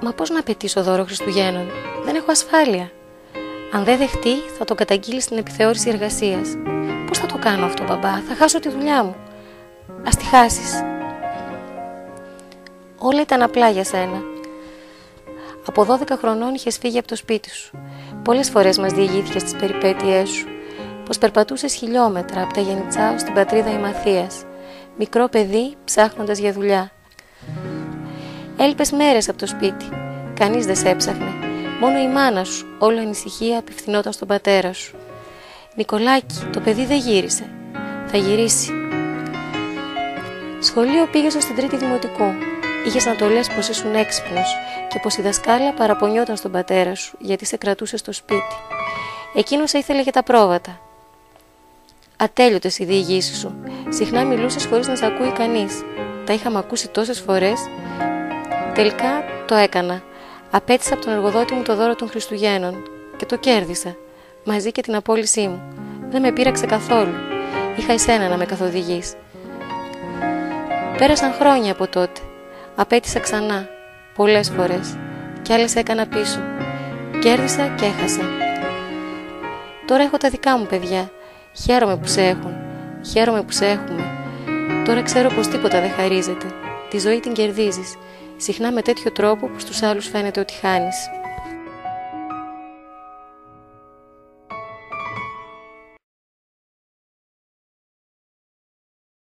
Μα πώς να πετύσω δώρο Χριστουγέννων? Δεν έχω ασφάλεια. Αν δεν δεχτεί, θα το καταγγείλει στην επιθεώρηση εργασίας. Πώς θα το κάνω αυτό, μπαμπά? Θα χάσω τη δουλειά μου. Ας τη χάσεις. Όλα ήταν απλά για σένα. Από 12 χρονών είχες φύγει από το σπίτι σου. Πολλές φορές μας διηγήθηκες τις περιπέτειές σου. Πως περπατούσες χιλιόμετρα από τα Γενιτσάου στην πατρίδα Ημαθίας, μικρό παιδί ψάχνοντας για δουλειά. Έλειπες μέρες από το σπίτι. Κανείς δεν σε έψαχνε. Μόνο η μάνα σου, όλο ανησυχία, απευθυνόταν στον πατέρα σου. Νικολάκη, το παιδί δεν γύρισε. Θα γυρίσει. Σχολείο πήγες ως την τρίτη δημοτικού. Είχες να το λες πως ήσουν έξυπνος και πως η δασκάλα παραπονιόταν στον πατέρα σου γιατί σε κρατούσε στο σπίτι. Εκείνος ήθελε για τα πρόβατα. Ατέλειωτες οι διηγήσεις σου. Συχνά μιλούσες χωρίς να σε ακούει κανείς. Τα είχαμε ακούσει τόσες φορές. Τελικά το έκανα. Απέτησα από τον εργοδότη μου το δώρο των Χριστουγέννων και το κέρδισα. Μαζί και την απόλυσή μου. Δεν με πείραξε καθόλου. Είχα εσένα να με καθοδηγείς. Πέρασαν χρόνια από τότε. Απέτησα ξανά. Πολλές φορές. Κι άλλες έκανα πίσω. Κέρδισα και έχασα. Τώρα έχω τα δικά μου παιδιά. Χαίρομαι που σε έχουν. Χαίρομαι που σε έχουμε. Τώρα ξέρω πως τίποτα δεν χαρίζεται. Τη ζωή την κερδίζεις. Συχνά με τέτοιο τρόπο που στους άλλους φαίνεται ότι χάνεις.